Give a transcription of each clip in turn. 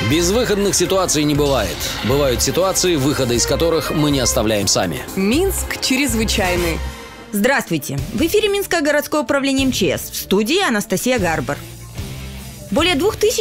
Безвыходных ситуаций не бывает. Бывают ситуации, выхода из которых мы не оставляем сами. Минск чрезвычайный. Здравствуйте! В эфире Минское городское управление МЧС. В студии Анастасия Гарбар. Более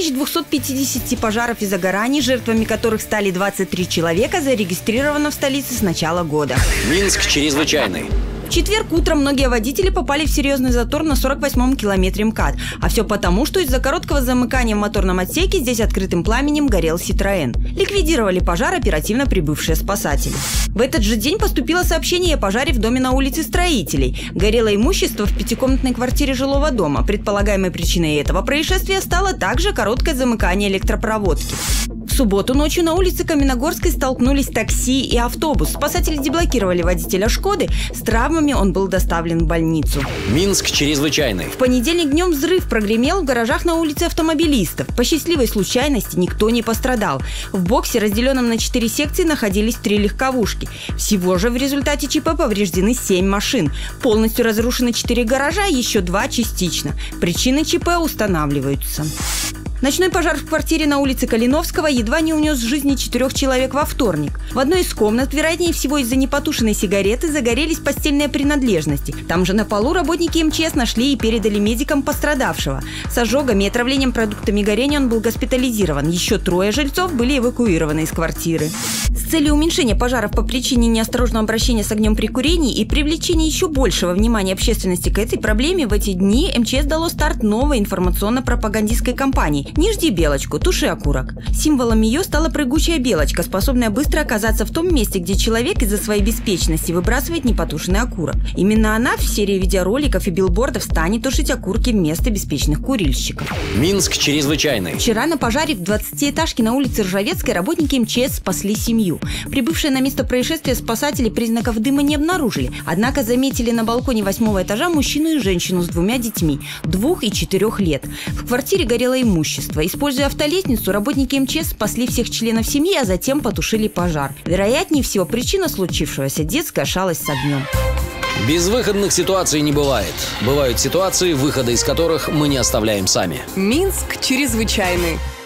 2250 пожаров и загораний, жертвами которых стали 23 человека, зарегистрировано в столице с начала года. Минск чрезвычайный. В четверг утром многие водители попали в серьезный затор на 48-м километре МКАД. А все потому, что из-за короткого замыкания в моторном отсеке здесь открытым пламенем горел Citroën. Ликвидировали пожар оперативно прибывшие спасатели. В этот же день поступило сообщение о пожаре в доме на улице Строителей. Горело имущество в пятикомнатной квартире жилого дома. Предполагаемой причиной этого происшествия стало также короткое замыкание электропроводки. В субботу ночью на улице Каменногорской столкнулись такси и автобус. Спасатели деблокировали водителя «Шкоды». С травмами он был доставлен в больницу. Минск чрезвычайный. В понедельник днем взрыв прогремел в гаражах на улице Автомобилистов. По счастливой случайности никто не пострадал. В боксе, разделенном на 4 секции, находились 3 легковушки. Всего же в результате ЧП повреждены 7 машин. Полностью разрушены 4 гаража, еще 2 частично. Причины ЧП устанавливаются. Ночной пожар в квартире на улице Калиновского едва не унес жизни 4 человек во вторник. В одной из комнат, вероятнее всего из-за непотушенной сигареты, загорелись постельные принадлежности. Там же на полу работники МЧС нашли и передали медикам пострадавшего. С ожогами и отравлением продуктами горения он был госпитализирован. Еще 3 жильцов были эвакуированы из квартиры. С целью уменьшения пожаров по причине неосторожного обращения с огнем при курении и привлечения еще большего внимания общественности к этой проблеме в эти дни МЧС дало старт новой информационно-пропагандистской кампании «Не жди белочку, туши окурок». Символом ее стала прыгучая белочка, способная быстро оказаться в том месте, где человек из-за своей беспечности выбрасывает непотушенный окурок. Именно она в серии видеороликов и билбордов станет тушить окурки вместо беспечных курильщиков. Минск чрезвычайный. Вчера на пожаре в 20-этажке на улице Ржавецкой работники МЧС спасли семью. Прибывшие на место происшествия спасатели признаков дыма не обнаружили, однако заметили на балконе 8-го этажа мужчину и женщину с 2 детьми, 2 и 4 лет. В квартире горело имущество. Используя автолестницу, работники МЧС спасли всех членов семьи, а затем потушили пожар. Вероятнее всего, причина случившегося – детская шалость с огнем. Безвыходных ситуаций не бывает. Бывают ситуации, выхода из которых мы не оставляем сами. Минск чрезвычайный.